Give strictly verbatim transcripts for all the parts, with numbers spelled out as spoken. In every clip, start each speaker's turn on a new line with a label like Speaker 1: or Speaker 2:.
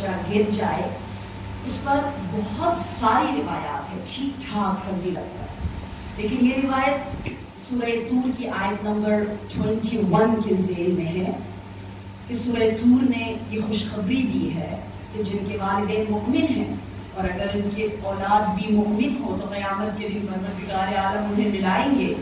Speaker 1: بچہ گر جائے اس پر بہت ساری روایات ہیں ٹھیک ٹھاک فضیلت پر، لیکن یہ روایت سورہ طور کی آیت نمبر اکیس کے ذیل میں ہے کہ سورہ طور نے یہ خوشخبری دی ہے کہ جن کے والدین مومن ہیں اور اگر ان کے اولاد بھی مومن ہو تو قیامت کے دن پروردگار عالم انہیں ملائیں گے.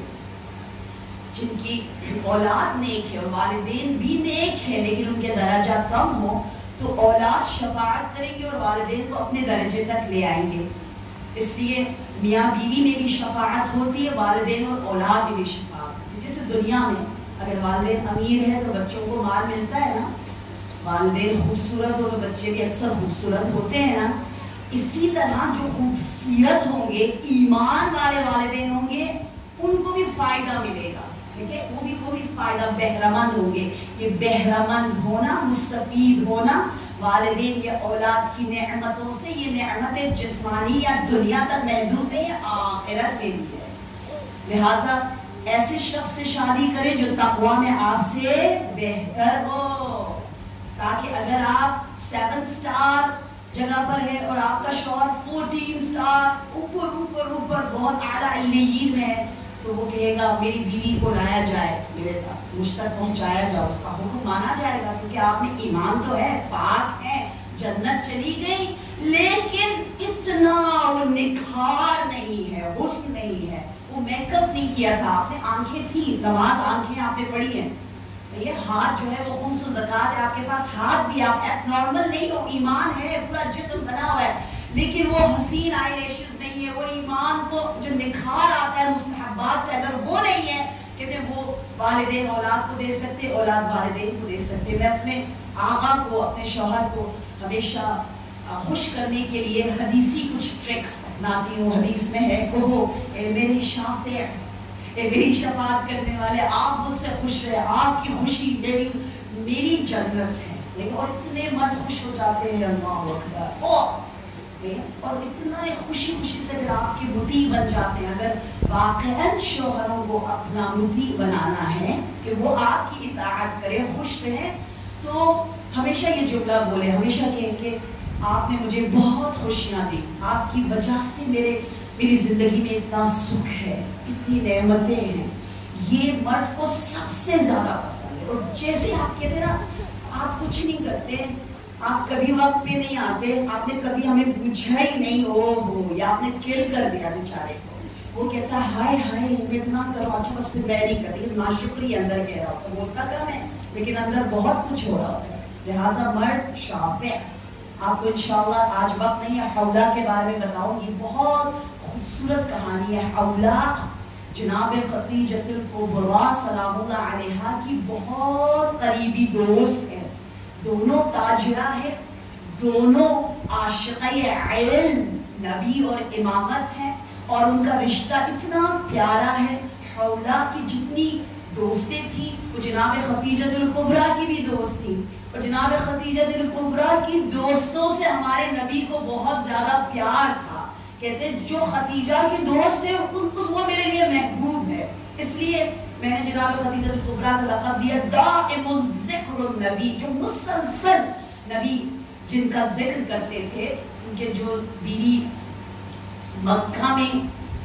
Speaker 1: جن کی اولاد نیک ہے اور والدین بھی نیک ہے لیکن ان کے درجہ کم ہو تو اولاد شفاعت کریں گے اور والدین کو اپنے درجے تک لے آئیں گے. اس لیے میاں بیوی میں بھی شفاعت ہوتی ہے، والدین اور اولاد میں بھی شفاعت ہوتی ہے. جیسے دنیا میں اگر والدین امیر ہیں تو بچوں کو مال ملتا ہے نا، والدین خوبصورت ہو تو بچے بھی اکثر خوبصورت ہوتے ہیں نا. اسی طرح جو خوبصورت ہوں گے ایمان والے والدین ہوں گے ان کو بھی فائدہ ملے گا. ٹھیک ہے، وہ بھی کو بھی فائدہ، بہرمند ہوں گے. یہ بہرمند ہونا، مستفید ہونا والدین یا اولاد کی نعمتوں سے، یہ نعمت جسمانی یا دنیا تک محدود نہیں، آخرت میں بھی ہے. لہٰذا ایسے شخص سے شادی کریں جو تقوی میں آپ سے بہتر ہو، تاکہ اگر آپ سیون سٹار جگہ پر ہے اور آپ کا شوہر فورٹین سٹار اوپر اوپر اوپر بہت اعلیٰ علیین میں ہے تو وہ کہے گا میری بیوی کو لایا جائے، میرے تک مجھ تک پہنچایا جائے، اس کا حکم مانا جائے گا کیونکہ آپ میں ایمان تو ہے، پاک ہے، جنت چلی گئی. لیکن اتنا وہ نکھار نہیں ہے، حسن نہیں ہے، وہ میک اپ نہیں کیا تھا، آپ نے آنکھیں تھی، نماز آنکھیں آپ نے پڑھی ہیں، یہ ہاتھ جو ہے وہ خمس و زکات ہے، آپ کے پاس ہاتھ بھی، آپ ایب نارمل نہیں ہو، ایمان ہے، پورا جسم بنا ہوا ہے، لیکن وہ حسین آئی لیشز نہیں ہے، وہ ایمان کو جو نکھار آتا ہے مستحبات سے اگر وہ نہیں ہے، کہتے ہیں وہ والدین اولاد کو دے سکتے، اولاد والدین کو دے سکتے. میں اپنے آقا کو، اپنے شوہر کو ہمیشہ خوش کرنے کے لیے حدیثی کچھ ٹرکس اپناتی ہوں. حدیث میں ہے کہو اے میری شافع، اے میری شفاعت کرنے والے، آپ مجھ سے خوش رہے، آپ کی خوشی میری میری جنت ہے. لیکن اور اتنے مرد خوش ہو جاتے ہیں، اللہ اکبر، اور اتنا خوشی خوشی سے اگر آپ کے مطیع بن جاتے ہیں. اگر واقعاً شوہروں کو اپنا مطیع بنانا ہے کہ وہ آپ کی اطاعت کرے، خوش رہیں، تو ہمیشہ یہ جملہ بولے، ہمیشہ کہیں کہ آپ نے مجھے بہت خوشیاں دی، آپ کی وجہ سے میرے میری زندگی میں اتنا سکھ ہے، اتنی نعمتیں ہیں. یہ مرد کو سب سے زیادہ پسند ہے. اور جیسے آپ کہتے ہیں نا آپ کچھ نہیں کرتے، آپ کبھی وقت پہ نہیں آتے، آپ نے کبھی ہمیں پوچھا ہی نہیں، او ہو، یا آپ نے کل کر دیا بیچارے کو، وہ کہتا ہے ہائے ہائے میں اتنا کروں، اچھا بس پھر میں نہیں کرتی، ناشکری اندر کہہ رہا ہوتا ہے، بولتا کم ہے لیکن اندر بہت کچھ ہو رہا ہوتا ہے. لہٰذا مرد شافع. آپ کو انشاءاللہ آج وقت نہیں ہے حولہ کے بارے میں بتاؤں گی، بہت خوبصورت کہانی ہے. حولہ جناب خدیجہ الکبریٰ سلام اللہ علیہا کی بہت قریبی دوست ہے، دونوں تاجرہ ہیں، دونوں عاشقہ علم، نبی اور امامت ہیں، اور ان کا رشتہ اتنا پیارا ہے. حولہ کی جتنی دوستیں تھیں وہ جناب خدیجہ الکبریٰ کی بھی دوست تھیں، اور جناب خدیجہ الکبریٰ کی دوستوں سے ہمارے نبی کو بہت زیادہ پیار تھا. کہتے ہیں جو خدیجہ کی دوست ہے وہ میرے لیے محبوب ہے. اس لیے میں نے جناب خدیجہ الکبریٰ کا لقب دیا دائم الذکر النبی، جو مسلسل نبی جن کا ذکر کرتے تھے. ان کے جو بیوی مکہ میں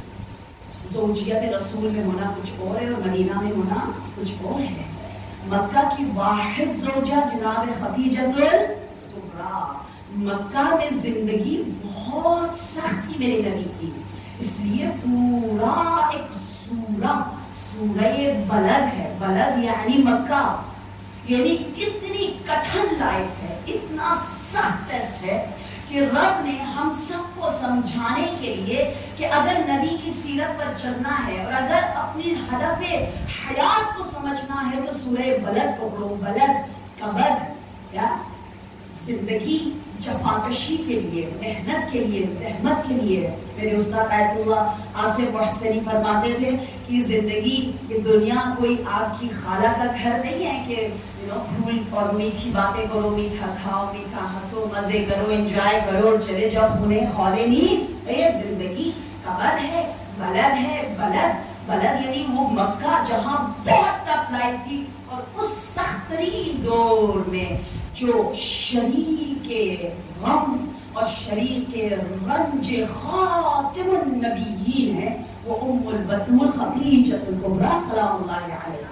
Speaker 1: زوجیت رسول میں ہونا کچھ اور ہے اور مدینہ میں ہونا کچھ اور ہے. مکہ کی واحد زوجہ جناب خدیجہ الکبریٰ، مکہ میں زندگی بہت سخت تھی میرے نبی کی، اس لیے پورا ایک سورہ سورہ بلد ہے، بلد یعنی مکہ، یعنی اتنی کٹھن لائف ہے، اتنا سخت ٹیسٹ ہے کہ رب نے ہم سب کو سمجھانے کے لیے کہ اگر نبی کی سیرت پر چلنا ہے اور اگر اپنی ہدف حیات کو سمجھنا ہے تو سورہ بلد پکڑو. بلد کا بد یا زندگی جفاکشی کے لیے، محنت کے لیے، زحمت کے لیے. میرے استاد آیت اللہ آصف محسنی فرماتے تھے کہ زندگی یہ دنیا کوئی آپ کی خالہ کا گھر نہیں ہے کہ پھول اور میٹھی باتیں کرو، میٹھا کھاؤ، میٹھا ہنسو، مزے کرو، انجوائے کرو اور چلے جاؤ خونے خولے نیز. یہ زندگی کا بد ہے، بلد ہے. بلد بلد یعنی وہ مکہ جہاں بہت ٹف لائف تھی، اور اس سخت ترین دور میں جو شریک کے غم اور شریک رنج خاتم النبیین ہے وہ ام البتول خدیجۃ الکبریٰ سلام اللہ علیہا۔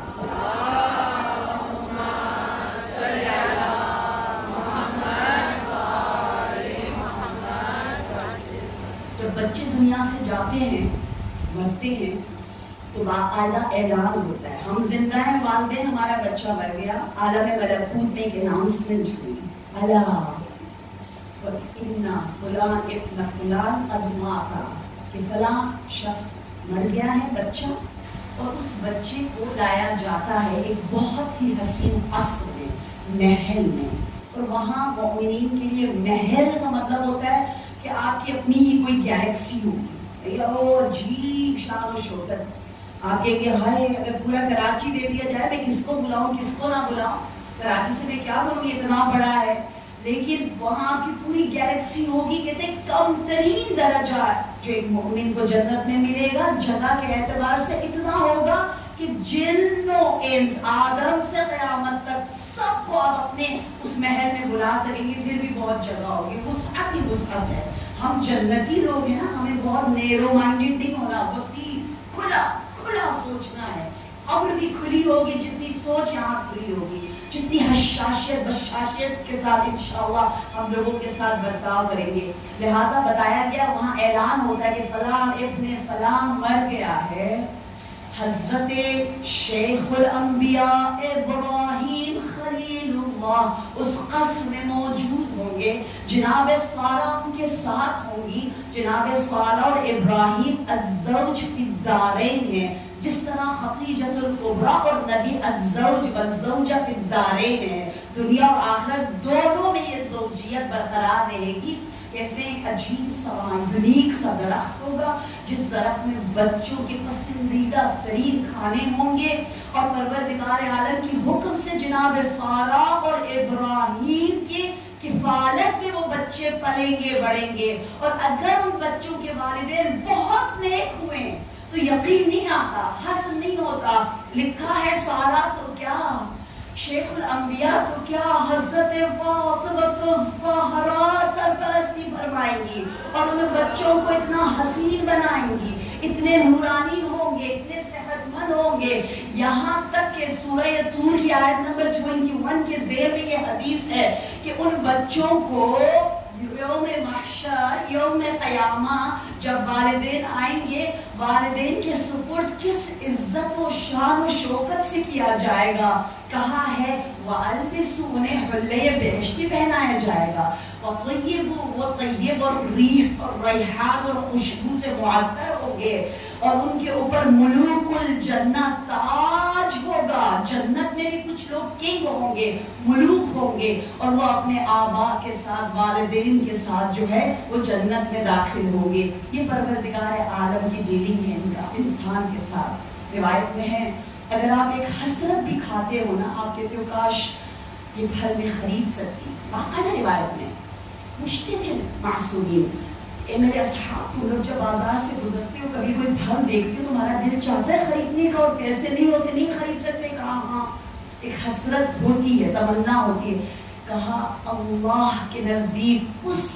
Speaker 1: جب بچے دنیا سے جاتے ہیں مرتے ہیں تو باقاعدہ اعلان ہوتا ہے ہم زندہ ہیں، والدین ہمارا بچہ مر گیا، عالم ملکوت میں ایک اناؤنسمنٹ ہوئی، الا فإن فلان ابن فلان قد مات، کہ فلاں شخص مر گیا ہے بچہ، اور اس بچے کو لایا جاتا ہے ایک بہت ہی حسین قصر میں، محل میں، اور وہاں مومنین کے لیے محل کا مطلب ہوتا ہے کہ آپ کی اپنی ہی کوئی گیلیکسی ہوگی، او عجیب شان و شوکت، آپ کہیں گے ہائے اگر پورا کراچی دے دیا جائے میں کس کو بلاؤں کس کو نہ بلاؤں، کراچی سے میں کیا کروں یہ اتنا بڑا ہے، لیکن وہاں آپ کی پوری گیلیکسی ہوگی، کہتے ہیں کم ترین درجہ جو ایک مومن کو جنت میں ملے گا جگہ کے اعتبار سے اتنا ہوگا کہ جن و انس آدم سے قیامت تک سب کو آپ اپنے اس محل میں بلا سکیں گے، پھر بھی بہت جگہ ہوگی، وسعت ہی وسعت ہے۔ ہم جنتی لوگ ہیں نا، ہمیں بہت نیرو مائنڈڈ نہیں ہونا، وسیع کھلا کھلا سوچنا ہے، قبر بھی کھلی ہوگی جتنی سوچ یہاں کھلی ہوگی، جتنی حشاشیت بشاشیت کے ساتھ انشاءاللہ ہم لوگوں کے ساتھ برتاؤ کریں گے۔ لہٰذا بتایا گیا وہاں اعلان ہوتا ہے کہ فلاں ابن فلاں مر گیا ہے، حضرت شیخ الانبیاء ابراہیم خلیل اللہ اس قصر میں موجود ہوں گے، جناب سارہ ان کے ساتھ ہوں گی، جناب سارہ اور ابراہیم الزوج فی الدارین ہیں، جس طرح خدیجۃ الکبریٰ اور نبی الزوج والزوجہ فی الدارین ہیں، دنیا اور آخرت دونوں میں یہ زوجیت برقرار رہے گی۔ کہتے ہیں ایک عجیب سا یونیک سا درخت ہوگا جس درخت میں بچوں کے پسندیدہ ترین کھانے ہوں گے، اور پروردگار عالم کی حکم سے جناب سارہ اور ابراہیم کی کفالت میں وہ بچے پلیں گے بڑھیں گے، اور اگر ان بچوں کے والدین بہت نیک ہوئے تو یقین نہیں آتا، حسن نہیں ہوتا، لکھا ہے سارہ تو کیا شیخ الانبیاء تو کیا حضرت فاطمہ الزہرا سرپرستی فرمائیں گی اور ان بچوں کو اتنا حسین بنائیں گی، اتنے نورانی ہوں گے، اتنے صحت مند ہوں گے، یہاں تک کہ سورہ طور کی آیت نمبر اکیس کے ذیل میں یہ حدیث ہے کہ ان بچوں کو یوم محشر یوم قیامہ جب والدین آئیں گے، والدین کے سپرد کس عزت و شان و شوکت سے کیا جائے گا، کہا ہے وَأَلْبِسُوا انہیں حلے بہشتی پہنایا جائے گا، وَطَيِّبُوا وہ طیب اور ریح اور ریحان اور خوشبو سے معطر ہوں گے، اور ان کے اوپر ملوک الجنت تاج ہوگا، جنت میں بھی کچھ لوگ کنگ ہوں گے، ملوک ہوں گے، اور وہ اپنے آبا کے ساتھ والدین کے ساتھ جو ہے وہ جنت میں داخل ہوں گے۔ یہ پروردگار عالم کی ڈیلنگ ہے ان کا انسان کے ساتھ۔ روایت میں ہے اگر آپ ایک حسرت بھی کھاتے ہو نا، آپ کہتے ہو کاش یہ پھل میں خرید سکتی، باقاعدہ روایت میں پوچھتے تھے معصومین، اے میرے اصحاب تم لوگ جب بازار سے گزرتے ہو کبھی کوئی پھل دیکھتے ہو تمہارا دل چاہتا ہے خریدنے کا اور پیسے نہیں ہوتے نہیں خرید سکتے، کہا ہاں ایک حسرت ہوتی ہے، تمنا ہوتی ہے، کہا اللہ کے نزدیک اس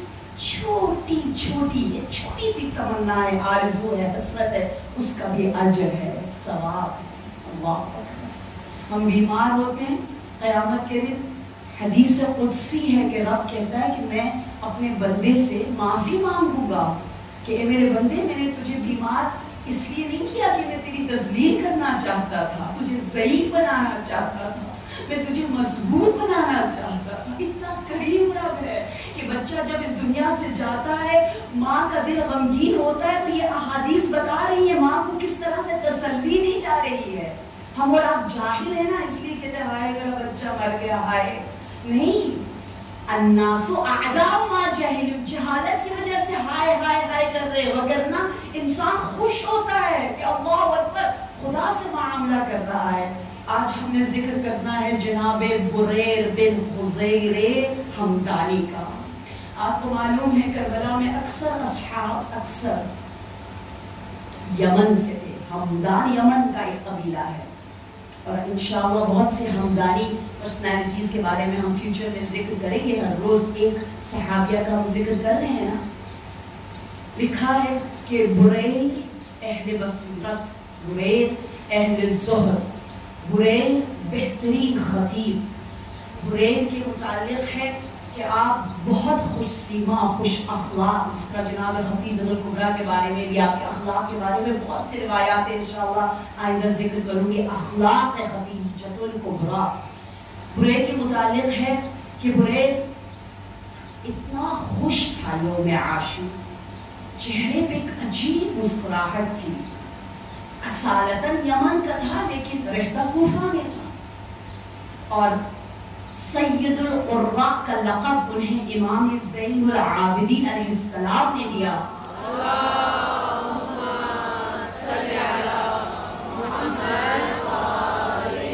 Speaker 1: چھوٹی چھوٹی یہ چھوٹی سی تمنا ہے، آرزو ہے، حسرت ہے، اس کا بھی اجر ہے، ثواب ہے۔ اللہ اکبر۔ ہم بیمار ہوتے ہیں قیامت کے دن، حدیث قدسی ہے کہ رب کہتا ہے کہ میں اپنے بندے سے معافی مانگوں گا کہ اے میرے بندے میں نے تجھے بیمار اس لیے نہیں کیا کہ میں تیری تذلیل کرنا چاہتا تھا، تجھے ضعیف بنانا چاہتا تھا، میں تجھے مضبوط بنانا چاہتا تھا۔ اتنا کریم رب ہے کہ بچہ جب اس دنیا سے جاتا ہے ماں کا دل غمگین ہوتا ہے تو یہ احادیث بتا رہی ہے ماں کو کس طرح سے تسلی دی جا رہی ہے۔ ہم اور آپ جاہل ہیں نا، اس لیے کہتے ہیں ہائے میرا بچہ مر گیا، ہائے نہیں، الناس اعداء ما جہلوا، جہالت کی وجہ سے ہائے ہائے ہائے کر رہے، وگرنہ انسان خوش ہوتا ہے کہ اللہ اکبر خدا سے معاملہ کر رہا ہے۔ آج ہم نے ذکر کرنا ہے جناب بریر بن حزیر حمدانی کا۔ آپ کو معلوم ہے کربلا میں اکثر اصحاب اکثر یمن سے تھے، حمدان یمن کا ایک قبیلہ ہے، اور انشاءاللہ بہت سے ہمدانی پرسنالٹیز کے بارے میں ہم فیوچر میں ذکر کریں گے. ہر روز ایک صحابیہ کا ہم ذکر کر رہے ہیں نا. لکھا ہے کہ بریل اہل بصیرت، بریل اہل زہد، بریل بہترین خطیب. بریل کے متعلق ہے کہ آپ بہت خوش سیما، خوش اخلاق، جس کا جناب خطیب الکبریٰ کے بارے میں بھی، آپ کے اخلاق کے بارے میں بہت سے روایات ہیں، انشاءاللہ آئندہ ذکر کروں گی. اخلاق خطیب الکبریٰ. بریل کے متعلق ہے کہ بریل اتنا خوش تھا یوم عاشور، چہرے پہ ایک عجیب مسکراہٹ تھی. اصالتاً یمن کا تھا لیکن رہتا کوفہ میں تھا. اور سید القراء کا لقب انہیں امام زین العابدین علیہ السلام نے دیا. اللہم صلی علی محمد وآل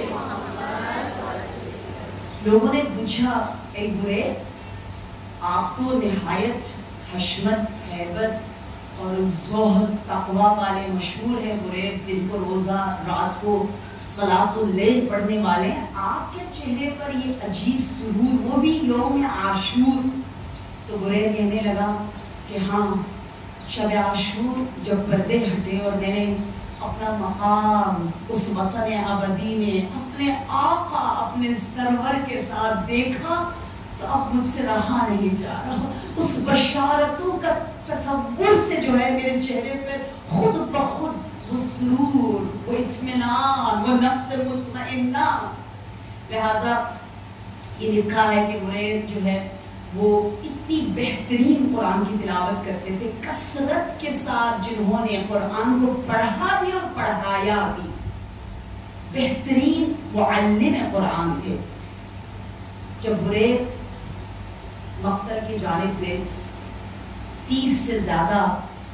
Speaker 1: محمد. لوگوں نے پوچھا اے بریل، آپ تو نہایت حشمت، ہیبت اور زہد تقوی والے مشہور ہیں. بریل دن کو روزہ، رات کو صلاۃ اللیل پڑھنے والے ہیں، آپ کے چہرے پر یہ عجیب سرور، وہ بھی یوم عاشور. تو بریل کہنے لگا کہ ہاں، شب عاشور جب پردے ہٹے اور میں نے اپنا مقام اس وطن ابدی میں اپنے آقا، اپنے سرور کے ساتھ دیکھا تو اب مجھ سے رہا نہیں جا رہا. اس بشارتوں کا تصور سے جو ہے میرے چہرے پہ خود بخود وہ سرور، وہ اطمینان، وہ نفس مطمئنہ. لہٰذا یہ لکھا ہے کہ بریل جو ہے وہ اتنی بہترین قرآن کی تلاوت کرتے تھے، کثرت کے ساتھ جنہوں نے قرآن کو پڑھا بھی اور پڑھایا بھی. بہترین معلم قرآن تھے. جب بریل مقتل کی جانب میں تیس سے زیادہ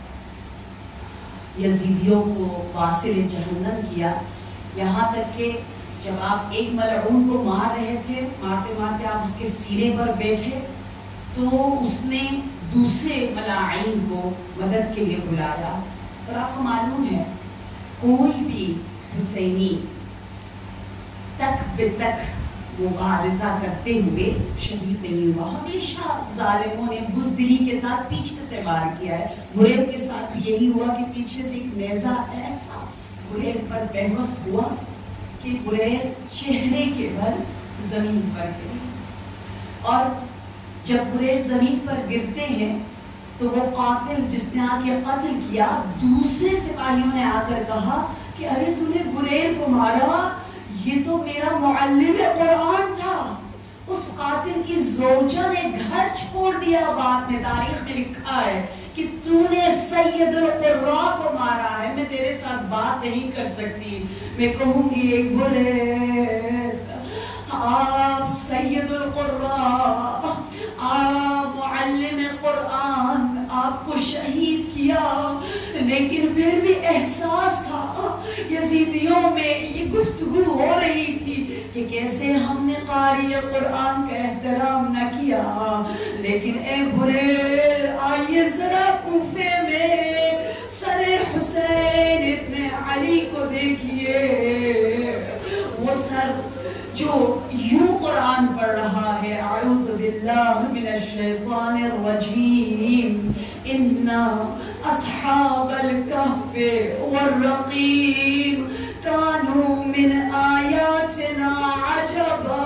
Speaker 1: یزیدیوں کو واصل جہنم کیا، یہاں تک کہ جب آپ ایک ملعون کو مار رہے تھے، مارتے مارتے آپ اس کے سینے پر بیٹھے تو اس نے دوسرے ملاعین کو مدد کے لیے بلایا. اور آپ کو معلوم ہے کوئی بھی حسینی تک بے تک مبارزہ کرتے ہوئے شہید نہیں ہوا. ہمیشہ ظالموں نے بزدلی کے ساتھ پیچھے سے وار کیا ہے. بریل کے ساتھ یہی ہوا کہ پیچھے سے ایک نیزہ ایسا بریل پر بہوس ہوا کہ بریل چہرے کے بل زمین پر گرے. اور جب بریل زمین پر گرتے ہیں تو وہ قاتل جس نے آ کے قتل کیا، دوسرے سپاہیوں نے آ کر کہا کہ ارے تو نے بریل کو مارا، یہ تو میرا معلم قرآن تھا. اس قاتل کی زوجہ نے گھر چھوڑ دیا. بعد میں تاریخ میں لکھا ہے کہ تو نے سید القراء کو مارا ہے، میں تیرے ساتھ بات نہیں کر سکتی. میں کہوں گی ایک بریل، آپ سید القراء، آپ معلم قرآن، آپ کو شہید کیا، لیکن پھر بھی احساس تھا یزیدیوں میں یہ گفتگو ہو رہی تھی کہ کیسے ہم نے قاری قرآن کا احترام نہ کیا. لیکن اے بریل، آئیے ذرا کوفے میں سر حسین ابن علی کو دیکھیے. وہ سر جو یوں قرآن پڑھ رہا ہے، اعوذ باللہ من الشیطان الرجیم، اِنَّا اصحاب الکہف والرقیم کانوا من آیاتنا عجبا.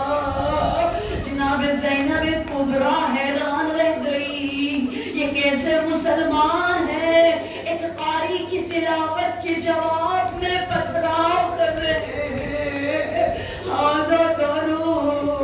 Speaker 1: جناب زینب کبریٰ حیران رہ گئی، یہ کیسے مسلمان ہے ایک قاری کی تلاوت کے جواب میں پتھراؤ کر رہے ہیں. حاضر کرو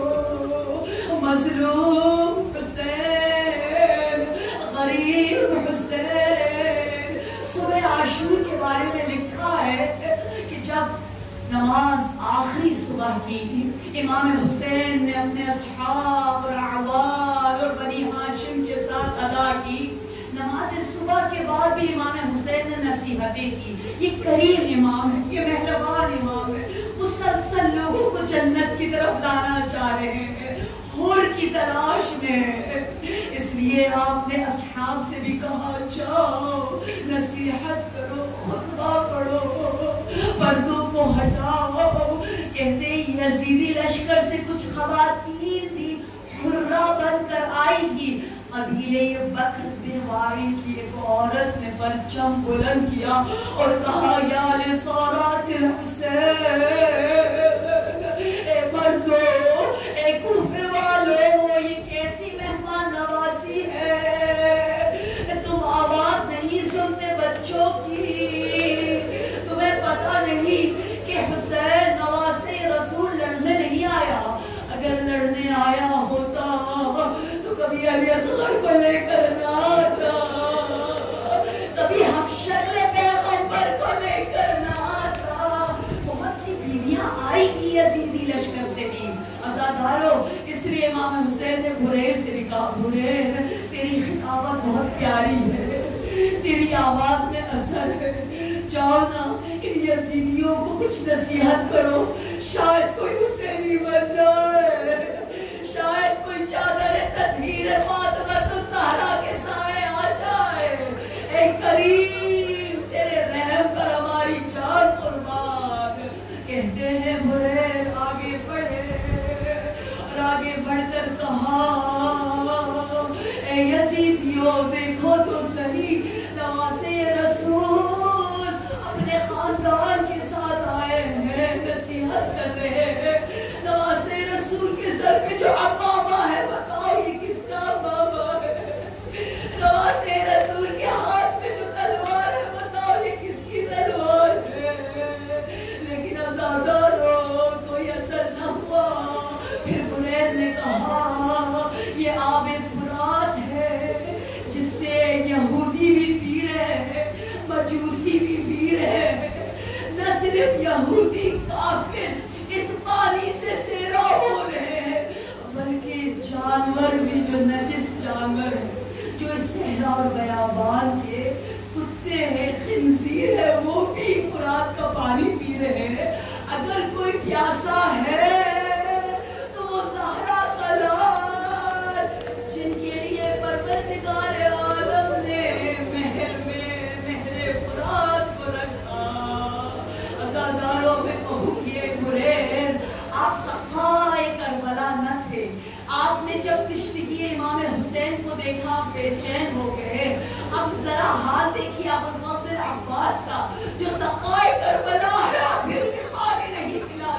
Speaker 1: مظلوم حسین، غریب حسین. صبح عاشور کے بارے میں لکھا ہے کہ جب نماز آخری صبح کی امام حسین نے اپنے اصحاب اور اعوان اور بنی ہاشم کے ساتھ ادا کی، نماز صبح کے بعد بھی امام حسین نے نصیحتیں کی. یہ کریم امام ہے، یہ مہربان امام ہے، مسلسل لوگوں کو جنت کی طرف لانا چاہ رہے ہیں، حور کی تلاش میں. اس لیے آپ نے اصحاب سے بھی کہا جاؤ نصیحت کرو، خطبہ پڑھو، پردوں کو ہٹاؤ، کہتے ہیں یزیدی لشکر سے کچھ خواتین بھی حرہ بن کر آئی تھی. قبیلے بکر بن وائل کی ایک عورت نے پرچم بلند کیا اور کہا یا لسارات الحسین، اے مردو، اے کوفے والو، یہ کیسی مہمان نوازی ہے؟ تم آواز نہیں سنتے بچوں کی؟ تمہیں پتہ نہیں کہ حسین نواسے رسول لڑنے نہیں آیا؟ اگر لڑنے آیا ہوتا تو کبھی علی اصغر کو لے کر نہ آتا، کبھی ہم شکل پیغمبر کو لے کر نہ آتا. بہت سی بیویاں آئی تھی یزیدی لشکر سے بھی. عزادارو، اس لیے امام حسین نے بریر سے بھی کہا، بریر تیری خطابت بہت پیاری ہے، تیری آواز میں اثر ہے، جاؤ نا ان یزیدیوں کو کچھ نصیحت کرو، شاید کوئی حسینی بن جائے، شاید کوئی چادر تطہیر فاطمہ الزہرا کے سائے آ جائے. اے کریم، تیرے رحم پر ہماری جان قربان. کہتے ہیں بریر آگے بڑھے اور آگے بڑھ کر کہا، اے یزیدیوں دیکھو تو صحیح، نواسے رسول اپنے خاندان کے ساتھ آئے ہیں، نصیحت کر رہے ہیں. نواسے رسول کے سر پہ جو عمامہ ہے، بتاؤ یہ کس کا عمامہ ہے؟ نواسے رسول کے ہاتھ میں جو تلوار ہے، بتاؤ یہ کس کی تلوار ہے؟ لیکن عزادارو کوئی اثر نہ ہوا. پھر بریر نے کہا، یہ آب فرات ہے جس سے یہودی بھی پی رہے ہیں، مجوسی بھی پی رہے ہیں. نہ صرف یہودی کافر اس پانی سے سیرا ہو رہے ہیں، بلکہ جانور بھی، جو نجس جانور ہیں، جو اس صحرا اور بیابان کے کتے ہیں، خنزیر ہے، وہ بھی فرات کا پانی پی رہے ہیں. اگر کوئی پیاسا ہے تو وہ زہرا کا لال، جن کے لیے پروردگار عالم نے مہر میں مہر فرات کو رکھا. عزاداروں میں کہوں گے بریر، آپ سقائے کربلا نہ تھے. آپ نے جب تشنگی امام حسین کو دیکھا بے چین ہو گئے. اب ذرا حال دیکھیے ابو الفضل عباس کا، جو سقائے کربلا ہے، پھر بھی کھانے نہیں کھلا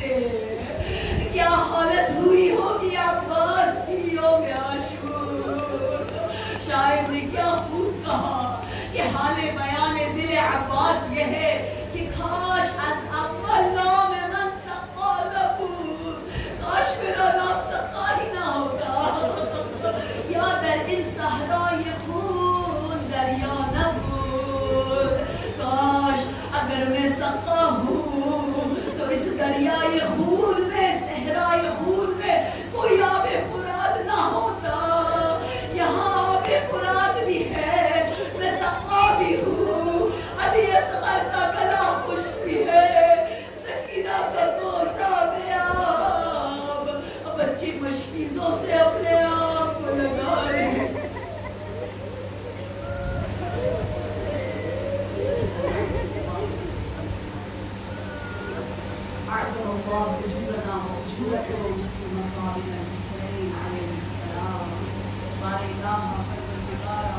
Speaker 1: سکتے. کیا حالت ہوئی ہوگی عباس کی یوم عاشور؟ شاعر نے کیا خوب کہا کہ حال بیان دل عباس یہ ہے کہ کاش از اول نام من سقا لبو، کاش میرا نام سقا ہی نہ ہوتا، یا در ان صحرائے خون دریا نبود. کاش اگر میں سقا ہوں تو اس دریائے خون میں، صحرائے خون میں کوئی آب فرات نہ ہوتا. یہاں آب فرات بھی ہے، میں سقا بھی ہوں، علی اصغر کا گلا خشک بھی ہے، سکینہ کا کوسہ بے آب. بچی مشکیزوں سے اپنے آپ کو لگا رہے ہیں. أعزم الله وجودنا ووجودكم في مصائب الحسين عليه السلام. بارئناها پروردگارا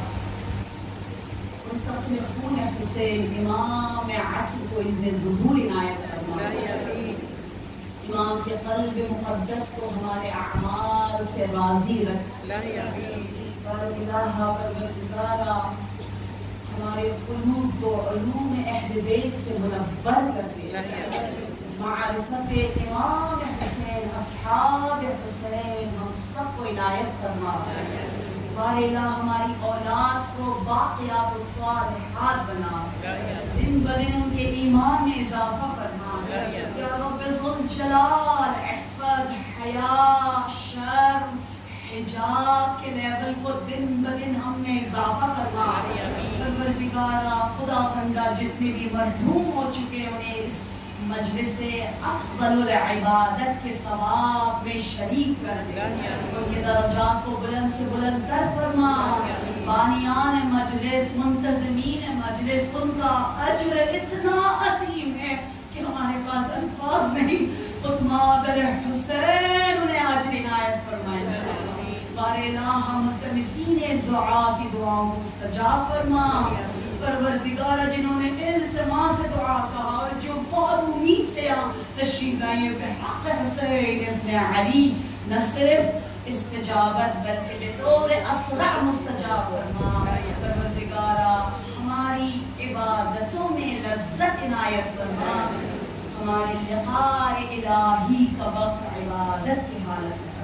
Speaker 1: منتقم حسین امام عصر کو اذن ظہور عنایت فرما. امام کے قلب مقدس کو ہمارے اعمال سے راضی رکھ. بارئناها پروردگارا ہمارے قلوب کو علوم اہل بیت سے منور کر دے. معرفت امام حسین، اصحاب حسین ہم سب کو عنایت فرما. الہ ہماری اولاد کو باقیات و صالحات بنا، دن بدن ان کے ایمان میں اضافہ فرما. یا رب ذل جلال، عفت، حیا، شرم، حجاب کے لیول کو دن بدن ہم میں اضافہ فرما. پروردگارا خدا بندہ جتنے بھی مرحوم ہو چکے انہیں اس مجلس افضل العبادت کے ثواب میں شریک کر دے. ان کے درجات کو بلند سے بلند کر فرما. بانیان مجلس، منتظمین مجلس، ان کا اجر اتنا عظیم ہے کہ ہمارے پاس الفاظ نہیں. خطمات حسین انہیں آج عنایت فرمائے بارے الہ ملتمسین دعا کی دعاؤں کو مستجاب فرما پروردگارہ جنہوں نے التماس دعا کہا اور جو بہت امید سے تشریف لائے بحق حسین ابن علی نہ صرف استجابت بلکہ بطور اسرع مستجاب فرما پروردگارہ ہماری عبادتوں میں لذت عنایت فرما ہمارے لقاء الہی کا وقت عبادت کی حالت